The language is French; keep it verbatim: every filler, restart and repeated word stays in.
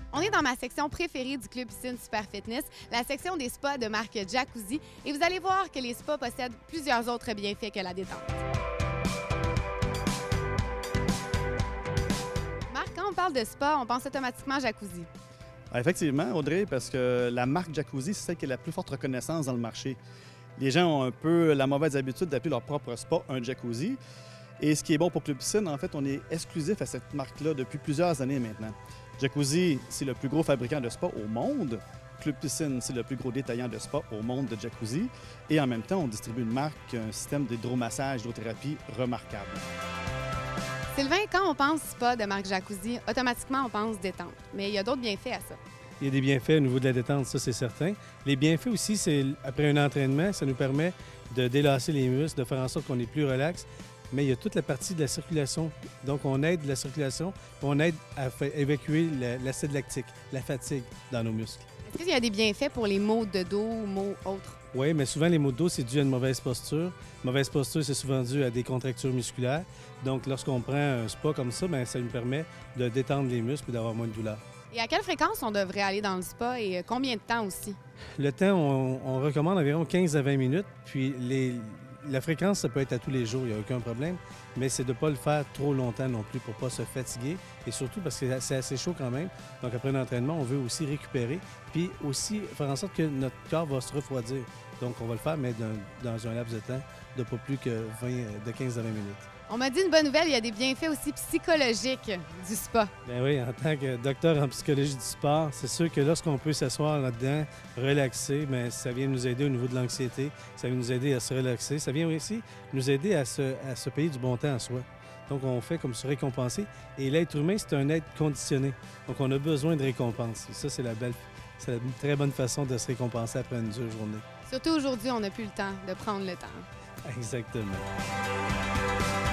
On est dans ma section préférée du Club Piscine Super Fitness, la section des spas de marque Jacuzzi, et vous allez voir que les spas possèdent plusieurs autres bienfaits que la détente. Marc, quand on parle de spa, on pense automatiquement Jacuzzi. Effectivement, Audrey, parce que la marque Jacuzzi, c'est celle qui a la plus forte reconnaissance dans le marché. Les gens ont un peu la mauvaise habitude d'appeler leur propre spa un Jacuzzi. Et ce qui est bon pour Club Piscine, en fait, on est exclusif à cette marque-là depuis plusieurs années maintenant. Jacuzzi, c'est le plus gros fabricant de spa au monde. Club Piscine, c'est le plus gros détaillant de spa au monde de Jacuzzi. Et en même temps, on distribue une marque, un système d'hydromassage, d'hydrothérapie remarquable. Sylvain, quand on pense spa de marque Jacuzzi, automatiquement on pense détente. Mais il y a d'autres bienfaits à ça. Il y a des bienfaits au niveau de la détente, ça c'est certain. Les bienfaits aussi, c'est après un entraînement, ça nous permet de délasser les muscles, de faire en sorte qu'on est plus relax. Mais il y a toute la partie de la circulation. Donc, on aide la circulation, on aide à faire évacuer l'acide lactique, la fatigue dans nos muscles. Est-ce qu'il y a des bienfaits pour les maux de dos ou maux autres? Oui, mais souvent, les maux de dos, c'est dû à une mauvaise posture. Mauvaise posture, c'est souvent dû à des contractures musculaires. Donc, lorsqu'on prend un spa comme ça, bien, ça nous permet de détendre les muscles et d'avoir moins de douleur. Et à quelle fréquence on devrait aller dans le spa et combien de temps aussi? Le temps, on, on recommande environ quinze à vingt minutes. Puis, les... La fréquence, ça peut être à tous les jours, il n'y a aucun problème, mais c'est de ne pas le faire trop longtemps non plus pour ne pas se fatiguer et surtout parce que c'est assez chaud quand même. Donc après un entraînement, on veut aussi récupérer puis aussi faire en sorte que notre corps va se refroidir. Donc on va le faire, mais dans, dans un laps de temps de pas plus que vingt, de quinze à vingt minutes. On m'a dit une bonne nouvelle, il y a des bienfaits aussi psychologiques du spa. Bien oui, en tant que docteur en psychologie du sport, c'est sûr que lorsqu'on peut s'asseoir là-dedans, relaxer, bien, ça vient nous aider au niveau de l'anxiété, ça vient nous aider à se relaxer, ça vient aussi nous aider à se, à se payer du bon temps en soi. Donc on fait comme se récompenser. Et l'être humain, c'est un être conditionné. Donc on a besoin de récompense. Et ça, c'est la belle, c'est une très bonne façon de se récompenser après une dure journée. Surtout aujourd'hui, on n'a plus le temps de prendre le temps. Exactement.